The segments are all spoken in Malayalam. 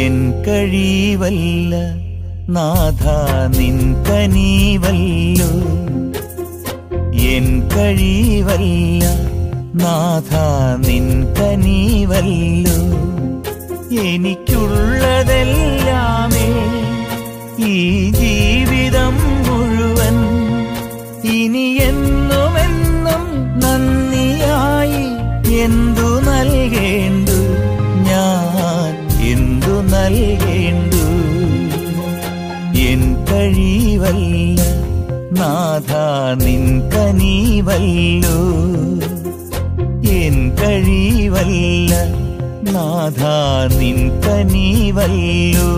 എൻ കഴിവല്ല നാഥ നിൻ കനിവല്ലോ. എൻ കഴിവല്ല നാഥ നിൻ കനിവല്ലോ. എനിക്കുള്ളതെല്ലാമേ ഈ ജീവിതം മുഴുവൻ ഇനി എന്നുമെന്നും നന്ദിയായി എന്തു നൽകേണ്ടു ഞാൻ, എന്തു നൽകേണ്ടു. എൻ കഴിവല്ല നാഥ നിൻ കനിവല്ലോ. എൻ കഴിവല്ല നാഥ നിൻ കനിവല്ലോ.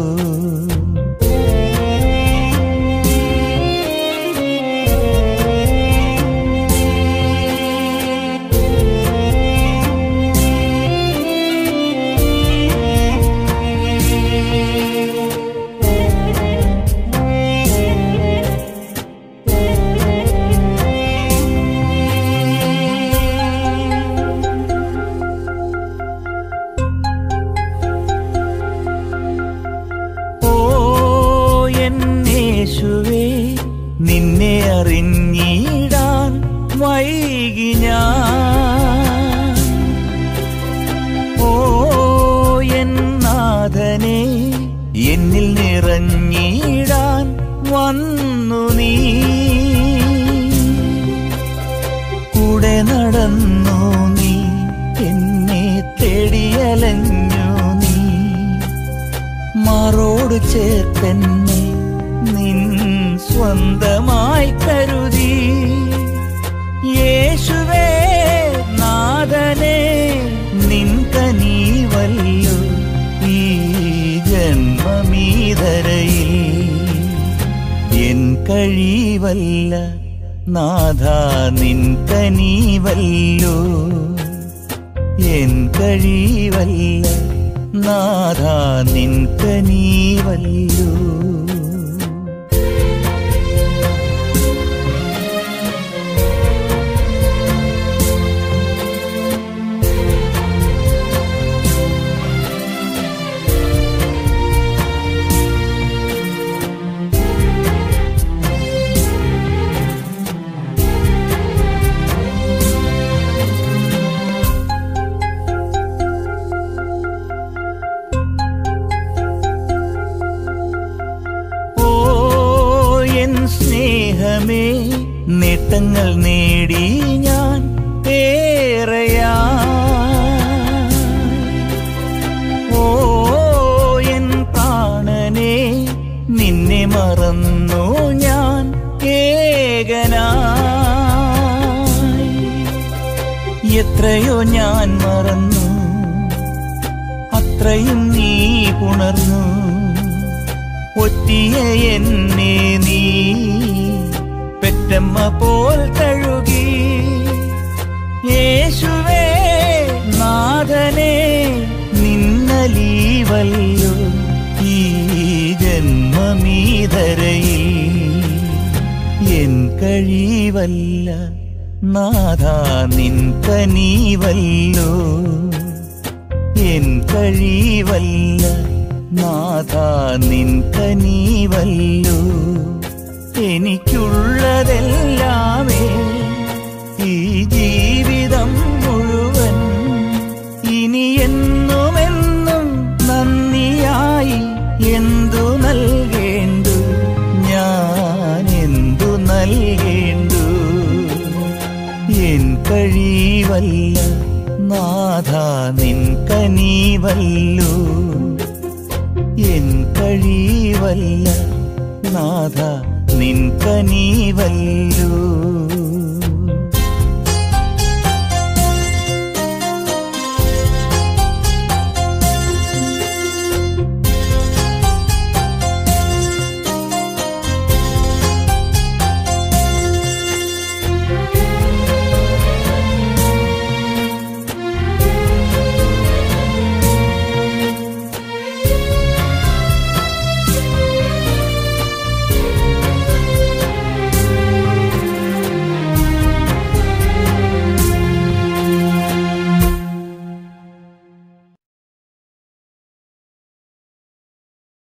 യേശുവേ നിന്നെ അറിഞ്ഞിടാൻ വൈകി ഞാൻ. ഓ എൻ നാഥനെ എന്നിൽ നിറഞ്ഞിടാൻ വന്നു നീ. കൂടെ നടന്നു നീ, എന്നെ തേടിയലഞ്ഞു നീ. മാറോട് ചേർത്തെന്നെ നിൻ സ്വന്തമായി കരുതി. യേശുവേ നാഥനെ നിൻ കനിവല്ലോ ഈ ജന്മമീതരയിൽ. എൻ കഴിവല്ല നാഥ നിൻ കനിവല്ലോ. എൻ കഴിവല്ല നാഥ നിൻ കനിവല്ലോ. സ്നേഹമേ നേട്ടങ്ങൾ നേടി ഞാൻ ഏറെയാ. ഓ എൻ പ്രാണനെ നിന്നെ മറന്നു ഞാൻ ഏകനായി. എത്രയോ ഞാൻ മറന്നു, അത്രയും നീ പുണർന്നു. ഒറ്റിയ എന്നെ നീ പെറ്റമ്മ പോൽ തഴുകി. യേശുവേ നാഥനെ നിന്നലീവല്ലോ ഈ ജന്മമീതരയിൽ. എൻ കഴിവല്ല നാഥ നിൻ കനിവല്ലോ. എൻ കഴിവല്ല നാഥ നിൻ കനിവല്ലോ. എനിക്കുള്ളതെല്ലാമേ ഈ ജീവിതം മുഴുവൻ ഇനി എന്നുമെന്നും നന്ദിയായി എന്തു നൽകേണ്ടു ഞാൻ, എന്തു നൽകേണ്ടു. എൻ കഴിവല്ല നാഥ നിൻ കനിവല്ലോ. എൻ കഴിവല്ല നാഥ നിൻ കനിവല്ലോ.